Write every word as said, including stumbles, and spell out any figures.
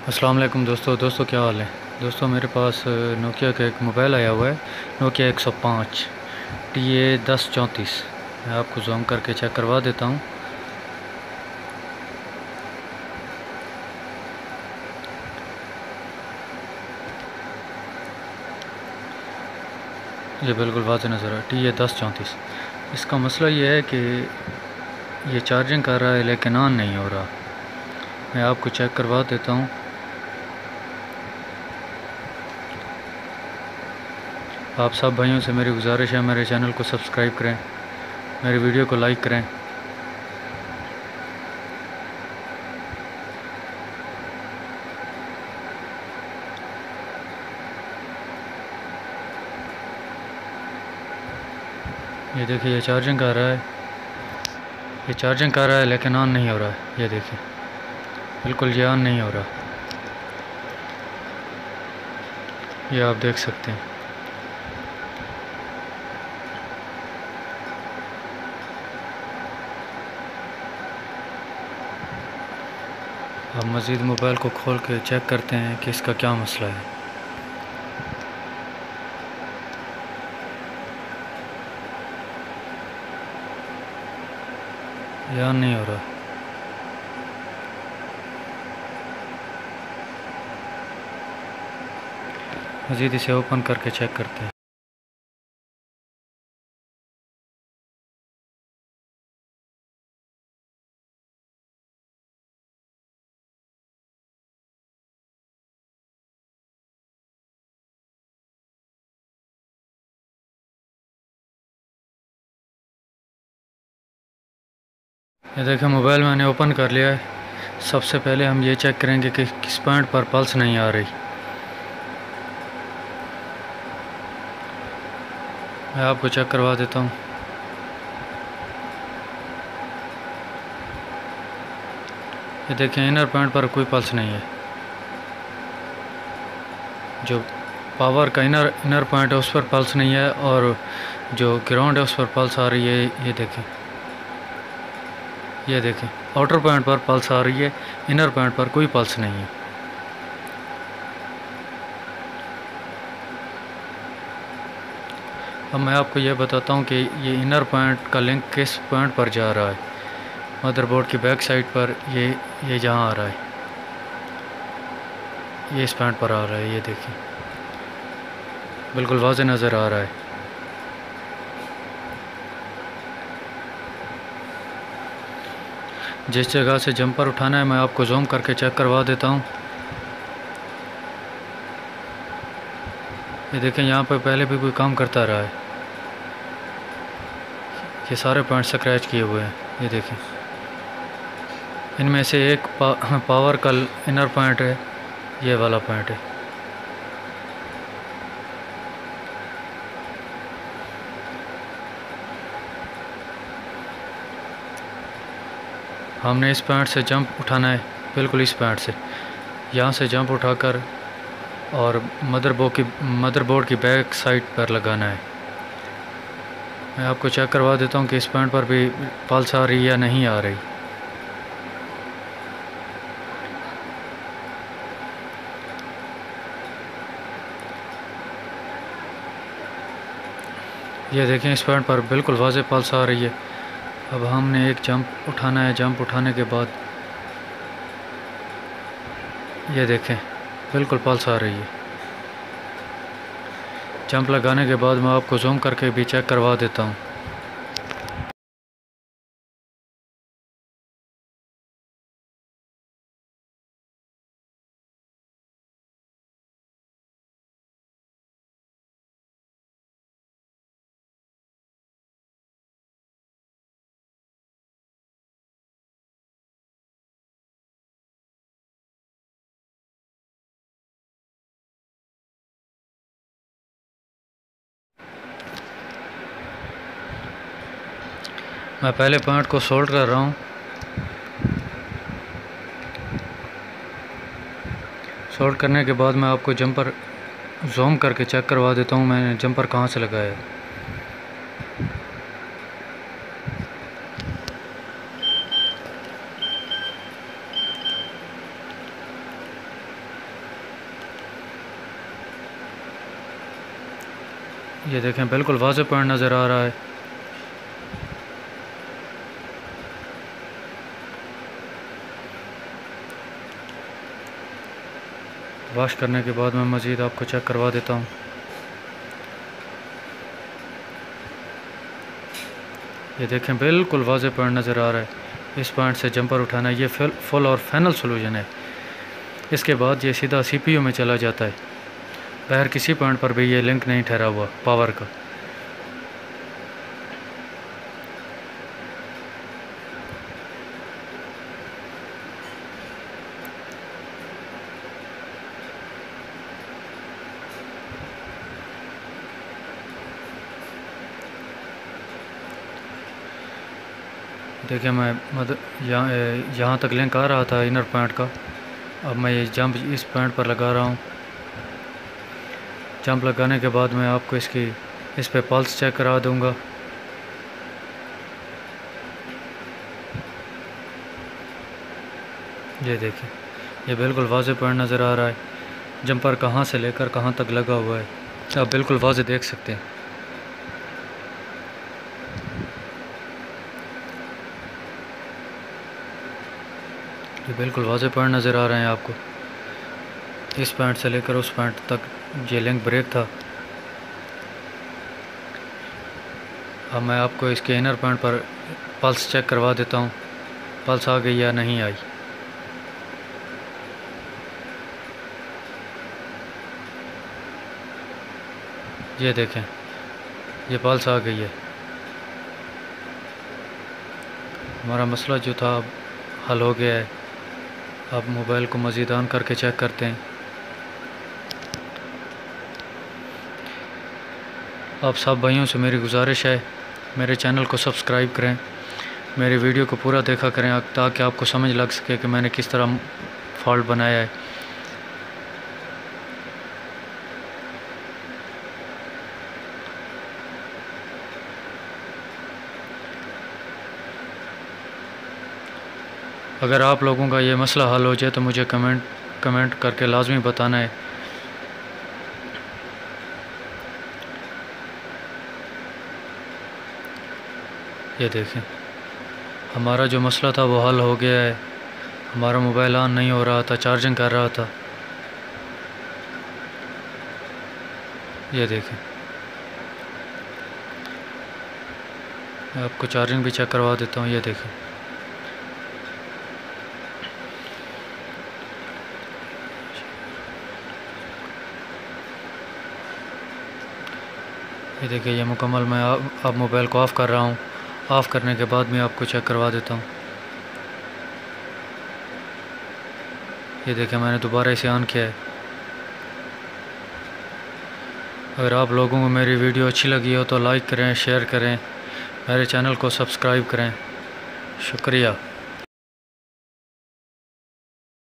अस्सलाम वालेकुम दोस्तों दोस्तों क्या हाल है। दोस्तों मेरे पास नोकिया का एक मोबाइल आया हुआ है, नोकिया एक सौ पाँच टी ए दस चौंतीस। मैं आपको जूम करके चेक करवा देता हूँ। ये बिल्कुल वाज़ेह नज़र है, टी ए दस चौंतीस। इसका मसला ये है कि ये चार्जिंग कर रहा है लेकिन ऑन नहीं हो रहा। मैं आपको चेक करवा देता हूँ। आप सब भाइयों से मेरी गुजारिश है, मेरे चैनल को सब्सक्राइब करें, मेरी वीडियो को लाइक करें। ये देखिए ये चार्जिंग कर रहा है, ये चार्जिंग कर रहा है लेकिन ऑन नहीं हो रहा है। ये देखिए बिल्कुल ये ऑन नहीं हो रहा, ये आप देख सकते हैं। अब मज़ीद मोबाइल को खोल के चेक करते हैं कि इसका क्या मसला है। ये ऑन नहीं हो रहा। मज़ीद इसे ओपन करके चेक करते हैं। ये देखिए मोबाइल मैंने ओपन कर लिया है। सबसे पहले हम ये चेक करेंगे कि किस पॉइंट पर पल्स नहीं आ रही। मैं आपको चेक करवा देता हूँ। ये देखिए इनर पॉइंट पर कोई पल्स नहीं है। जो पावर का इनर इनर पॉइंट है उस पर पल्स नहीं है, और जो ग्राउंड है उस पर पल्स आ रही है। ये देखें, ये देखें आउटर पॉइंट पर पल्स आ रही है, इनर पॉइंट पर कोई पल्स नहीं है। अब मैं आपको ये बताता हूँ कि ये इनर पॉइंट का लिंक किस पॉइंट पर जा रहा है। मदरबोर्ड की बैक साइड पर ये ये जहाँ आ रहा है, ये इस पॉइंट पर आ रहा है। ये देखिए बिल्कुल वाज़ेह नज़र आ रहा है। जिस जगह से जंपर उठाना है मैं आपको जूम करके चेक करवा देता हूँ। ये देखें यहाँ पर पहले भी कोई काम करता रहा है। ये सारे पॉइंट स्क्रैच किए हुए हैं। ये देखें इनमें से एक पा, पावर का इनर पॉइंट है, ये वाला पॉइंट है। हमने इस पॉइंट से जंप उठाना है, बिल्कुल इस पॉइंट से। यहाँ से जंप उठाकर और मदरबोर्ड की मदरबोर्ड की बैक साइड पर लगाना है। मैं आपको चेक करवा देता हूँ कि इस पॉइंट पर भी पल्स आ रही है या नहीं आ रही। ये देखें इस पॉइंट पर बिल्कुल वाज़ेह पल्स आ रही है। अब हमने एक जंप उठाना है, जंप उठाने के बाद ये देखें बिल्कुल पल्स आ रही है। जंप लगाने के बाद मैं आपको जूम करके भी चेक करवा देता हूँ। मैं पहले पॉइंट को सोल्ड कर रहा हूँ। सोल्ड करने के बाद मैं आपको जंपर जूम करके चेक करवा देता हूँ मैंने जंपर कहाँ से लगाया है। ये देखें बिल्कुल वाज़ेह पॉइंट नज़र आ रहा है। वॉश करने के बाद मैं मज़ीद आपको चेक करवा देता हूँ। ये देखें बिल्कुल वाज़ेह पॉइंट नज़र आ रहा है। इस पॉइंट से जंपर उठाना, ये फुल और फाइनल सोल्यूशन है। इसके बाद ये सीधा सीपीयू में चला जाता है। बाहर किसी पॉइंट पर भी ये लिंक नहीं ठहरा हुआ पावर का। देखिए मैं मद यहाँ यहाँ तक लिंक आ रहा था इनर पॉइंट का। अब मैं ये जंप इस पॉइंट पर लगा रहा हूँ। जंप लगाने के बाद मैं आपको इसकी इस पे पल्स चेक करा दूँगा। ये देखिए ये बिल्कुल वाज़ेह पॉइंट नज़र आ रहा है। जंपर कहाँ से लेकर कहाँ तक लगा हुआ है आप बिल्कुल वाज़ेह देख सकते हैं। ये बिल्कुल वाज़ेह पॉइंट नज़र आ रहे हैं आपको। इस पॉइंट से लेकर उस पॉइंट तक ये लिंक ब्रेक था। अब मैं आपको इसके इनर पॉइंट पर पल्स चेक करवा देता हूँ, पल्स आ गई या नहीं आई। ये देखें ये पल्स आ गई है। हमारा मसला जो था अब हल हो गया है। अब मोबाइल को मज़ीद ऑन करके चेक करते हैं। आप सब भाइयों से मेरी गुजारिश है, मेरे चैनल को सब्सक्राइब करें, मेरी वीडियो को पूरा देखा करें ताकि आपको समझ लग सके कि मैंने किस तरह फॉल्ट बनाया है। अगर आप लोगों का ये मसला हल हो जाए तो मुझे कमेंट कमेंट करके लाजमी बताना है। ये देखें हमारा जो मसला था वो हल हो गया है। हमारा मोबाइल ऑन नहीं हो रहा था, चार्जिंग कर रहा था। ये देखें मैं आपको चार्जिंग भी चेक करवा देता हूँ। ये देखें ये देखिए ये मुकम्मल मैं अब मोबाइल को ऑफ़ कर रहा हूँ। ऑफ़ करने के बाद मैं आपको चेक करवा देता हूँ। ये देखिए मैंने दोबारा इसे ऑन किया है। अगर आप लोगों को मेरी वीडियो अच्छी लगी हो तो लाइक करें, शेयर करें, मेरे चैनल को सब्सक्राइब करें। शुक्रिया।